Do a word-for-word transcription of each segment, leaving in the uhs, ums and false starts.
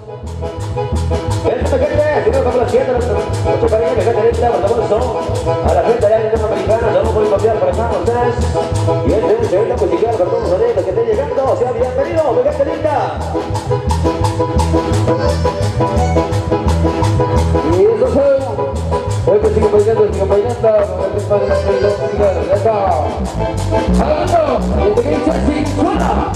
Esta gente, si no complaciendo nuestro cariño, mi gente linda, por supuesto, a la gente allá de americana, no pueden copiar por acá, ustedes. Y este es el musical con todos los sonidos que estén llegando, sea bienvenido, mi gente linda. Y eso es, hoy que sigo bailando, sigo bailando, con el ritmo de la música, ya está. ¡Hablando! ¡Y te dice así, suena!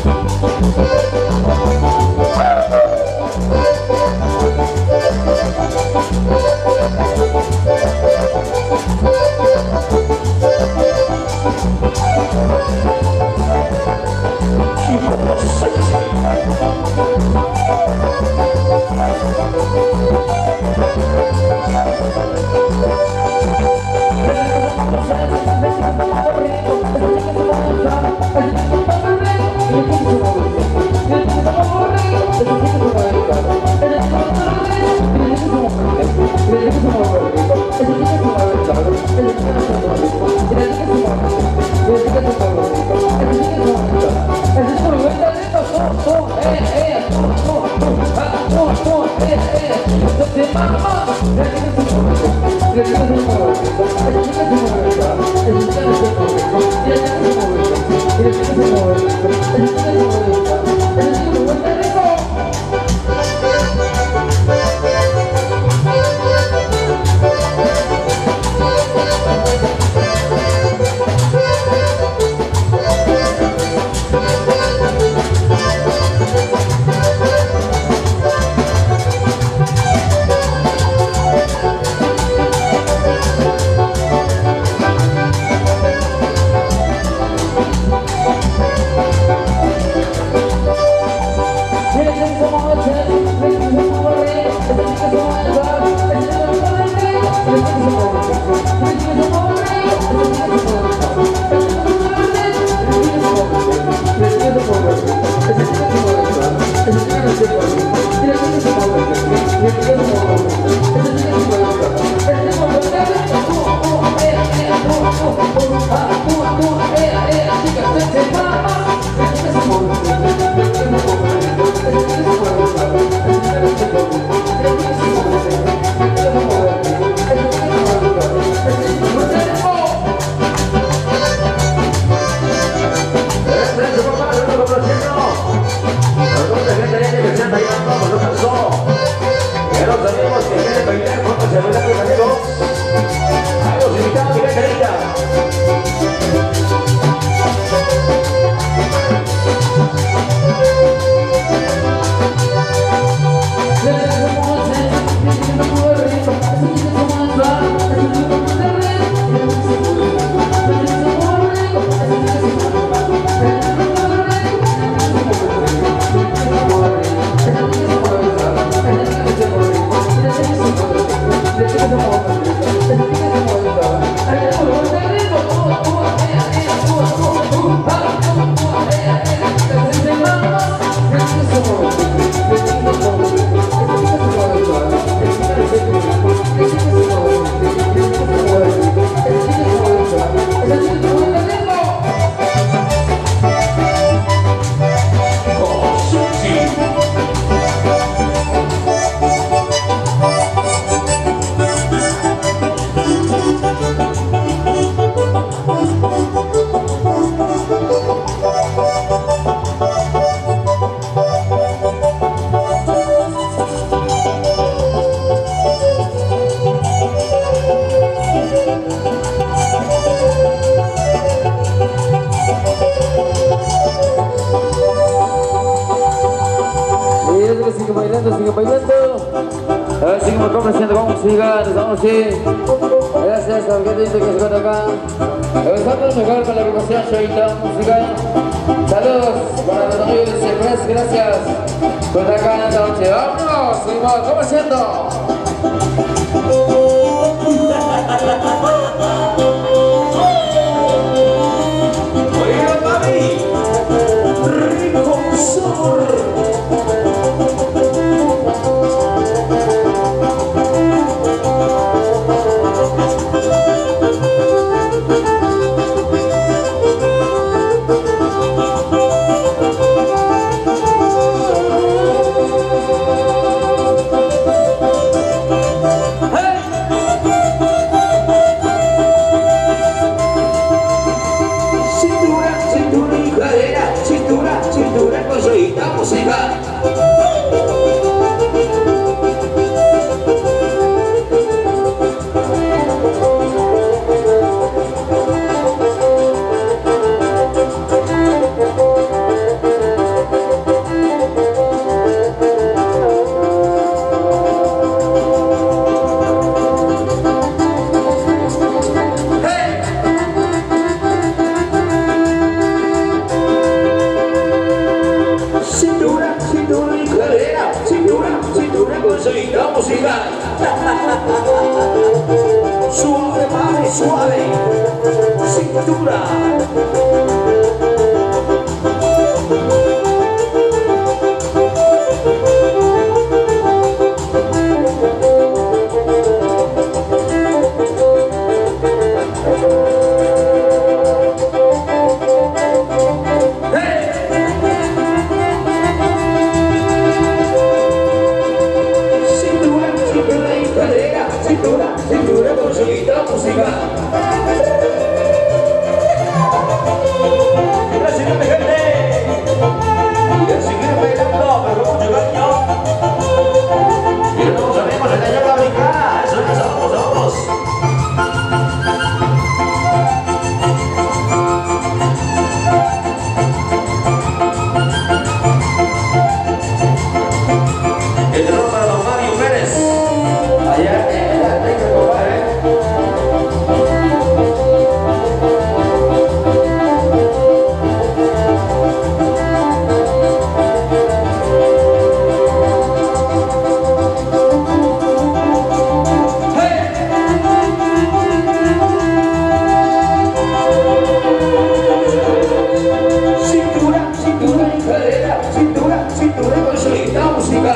Sigue bailando, sigue bailando. A ver, seguimos complaciendo con música. Nos vamos así. Gracias a la gente que se encuentra acá. Empezamos mejor con la agrupación Chavita Música. Saludos para los amigos de Ciprés. Gracias por estar acá en esta noche. Vámonos, seguimos complaciendo. Oiga, mami, rico sabor. cintura, cintura con sonido musical. Suave, mami, suave. Cintura. Cintura con sonido musical. Gracias, mi gente. Y a seguir bailando, pero con mucho cariño. Y nos vemos en la llave africana. Eso es, vamos, vamos. El honor para don Mario Pérez. Allá en la Teca, compadre. Cintura, cintura y cadera, cintura, cintura con solita música.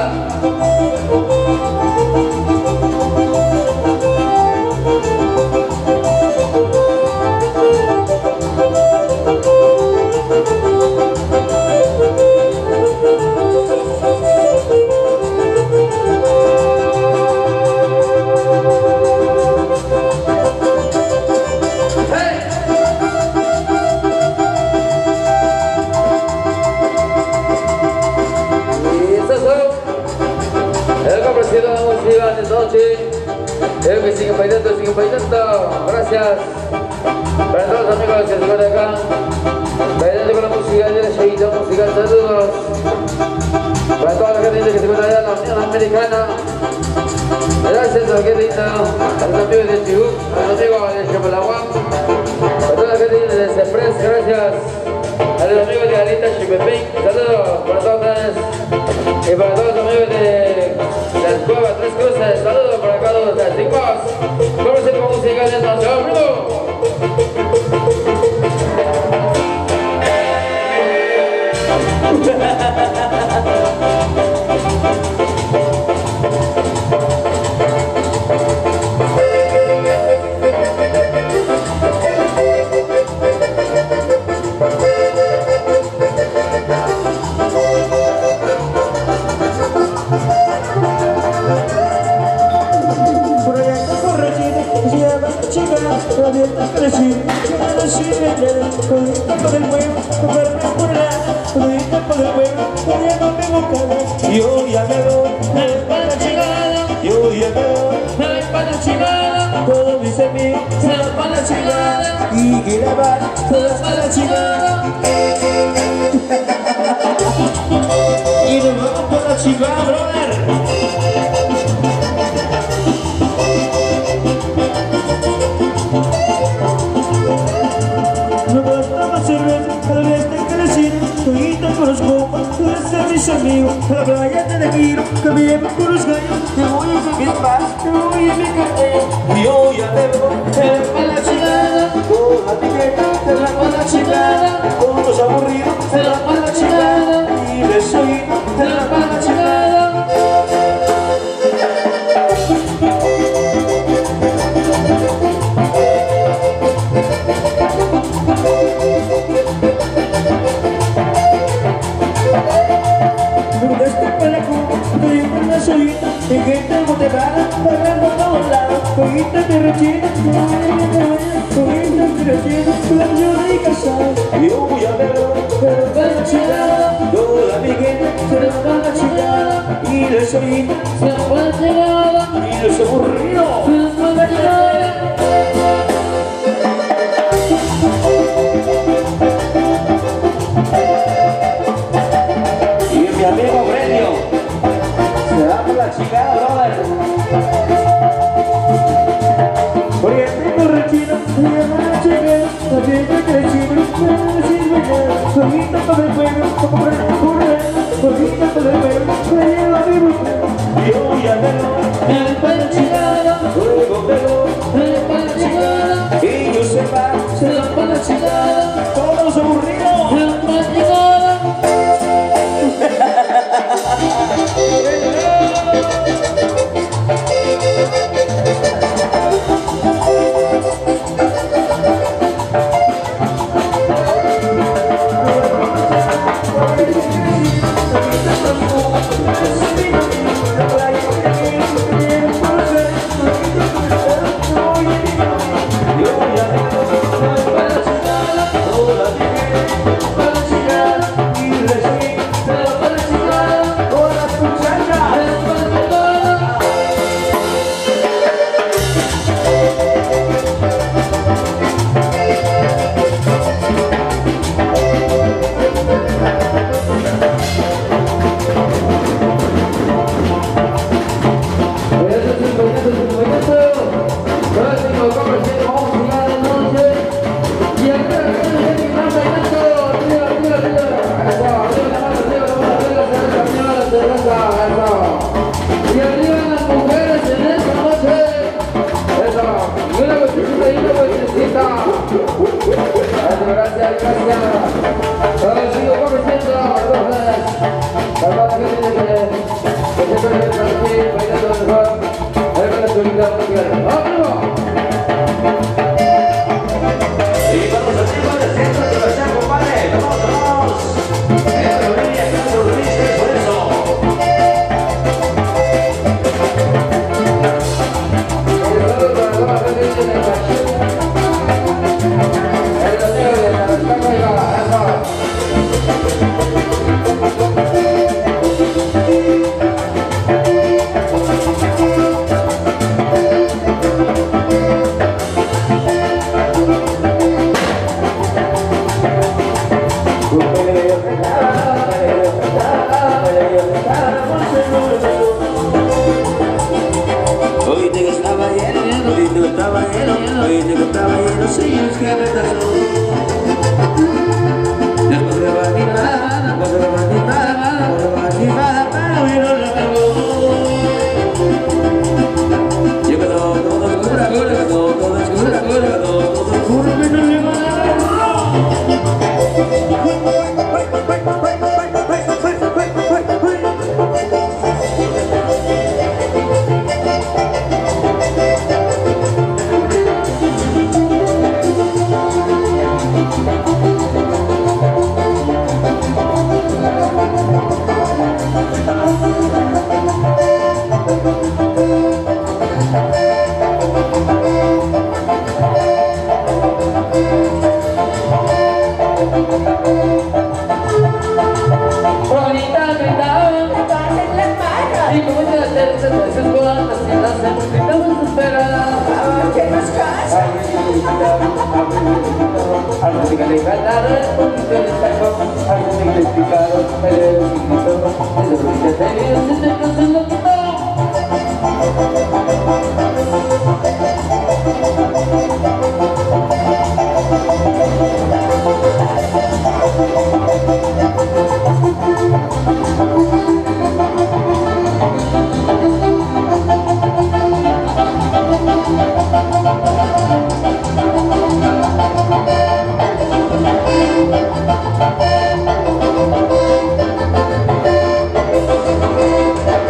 El que sigue bailando, sigue bailando. Gracias para todos los amigos que se encuentran acá bailando con la música de la Showita Musical. Saludos para toda la gente que se encuentra allá en la Unión Americana. Gracias a la gente linda, a los amigos de Chibú, a los amigos de Chapalahuán, para toda la gente linda de Express. Gracias a los amigos de Alita Chipepín. Saludos para todos ustedes y para todos los amigos de las Cuevas Tres Cruces. Saludos para cada uno de ustedes. Chicos, vamos a hacer con música de nación, primo. Yo ya me doy la espalda chingada, yo ya me doy la espalda chingada, todos mis amigos se la espalda chingada y que la va con la espalda chingada y nos vamos con la chingada, brother. No basta más cerveza, cada vez te crecido, todita con los copas, tú eres mis amigos, a la playa te de giro, cambiemos con los gallos, te voy a mi paz, te voy a mi cartel. Yo ya te voy, te la espalda chingada, con la piqueta, te la espalda chingada, con los aburridos, te la espalda chingada, y besoíto, te la espalda chingada. De gente motivada, bailando a todos lados, cogiste de rechina, cogiste de rechina, la llora y casada. Yo voy a verlo, pero para la chingada, toda mi gente se la va la chingada, y la solita se la va la chingada, y los aburridos se la va la chingada. Y mi amigo Brenio se da por la chingada, brother. Porque tengo rechino, me llama la chingada, la gente crechino, me sirve nada. Solita para el pueblo, como para el pueblo, solita para el pueblo, me lleva a mi mujer. Thank you.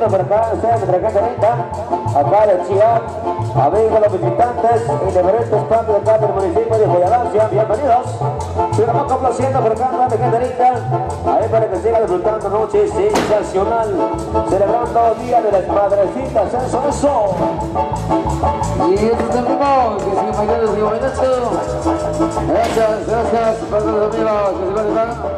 por acá, ustedes de la cancha acá de Chillán, amigos los visitantes y diferentes partes de acá del municipio de Joyalancia, bienvenidos. Sigamos complaciendo por acá, la gente linda, ahí para que siga disfrutando noche sensacional, celebrando Día de las Madrecitas, eso, eso. Y este es el ritmo que sigue bailando, sigue bailando. Gracias, gracias para todos los amigos que se conectan.